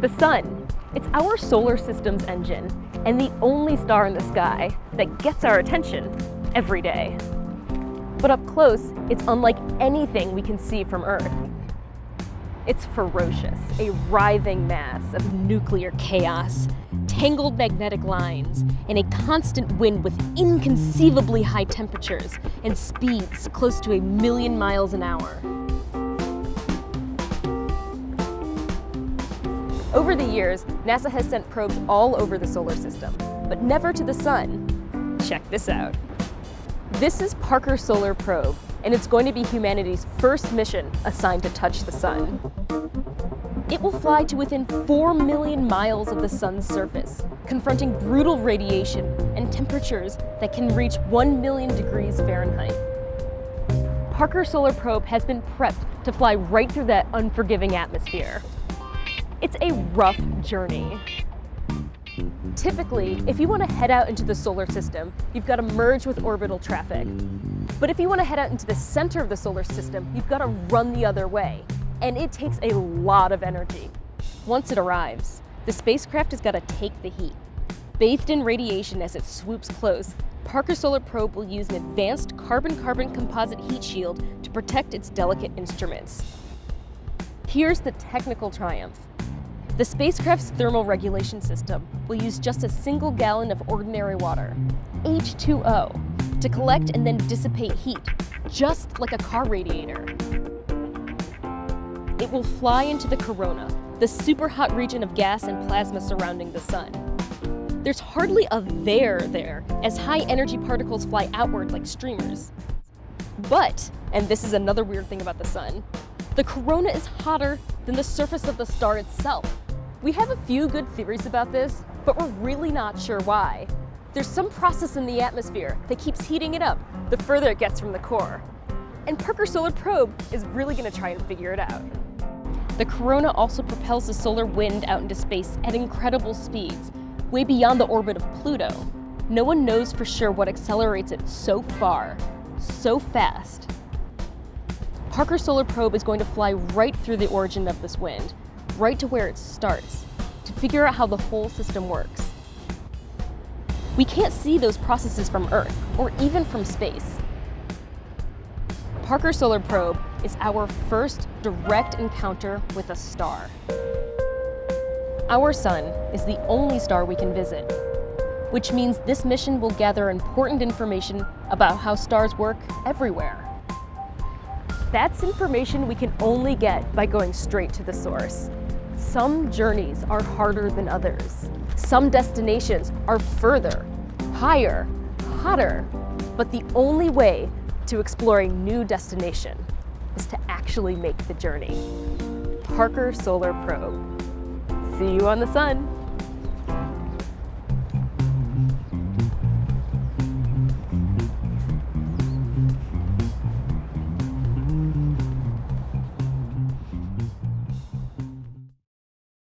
The sun. It's our solar system's engine, and the only star in the sky that gets our attention every day. But up close, it's unlike anything we can see from Earth. It's ferocious, a writhing mass of nuclear chaos, tangled magnetic lines, and a constant wind with inconceivably high temperatures and speeds close to 1,000,000 miles an hour. Over the years, NASA has sent probes all over the solar system, but never to the sun. Check this out. This is Parker Solar Probe, and it's going to be humanity's first mission assigned to touch the sun. It will fly to within 4 million miles of the sun's surface, confronting brutal radiation and temperatures that can reach 1 million degrees Fahrenheit. Parker Solar Probe has been prepped to fly right through that unforgiving atmosphere. It's a rough journey. Typically, if you want to head out into the solar system, you've got to merge with orbital traffic. But if you want to head out into the center of the solar system, you've got to run the other way. And it takes a lot of energy. Once it arrives, the spacecraft has got to take the heat. Bathed in radiation as it swoops close, Parker Solar Probe will use an advanced carbon-carbon composite heat shield to protect its delicate instruments. Here's the technical triumph. The spacecraft's thermal regulation system will use just a single gallon of ordinary water, H2O, to collect and then dissipate heat, just like a car radiator. It will fly into the corona, the super hot region of gas and plasma surrounding the sun. There's hardly a there, as high energy particles fly outward like streamers. But, and this is another weird thing about the sun, the corona is hotter than the surface of the star itself. We have a few good theories about this, but we're really not sure why. There's some process in the atmosphere that keeps heating it up the further it gets from the core. And Parker Solar Probe is really going to try and figure it out. The corona also propels the solar wind out into space at incredible speeds, way beyond the orbit of Pluto. No one knows for sure what accelerates it so far, so fast. Parker Solar Probe is going to fly right through the origin of this wind, right to where it starts, to figure out how the whole system works. We can't see those processes from Earth, or even from space. Parker Solar Probe is our first direct encounter with a star. Our sun is the only star we can visit, which means this mission will gather important information about how stars work everywhere. That's information we can only get by going straight to the source. Some journeys are harder than others. Some destinations are further, higher, hotter. But the only way to explore a new destination is to actually make the journey. Parker Solar Probe. See you on the sun.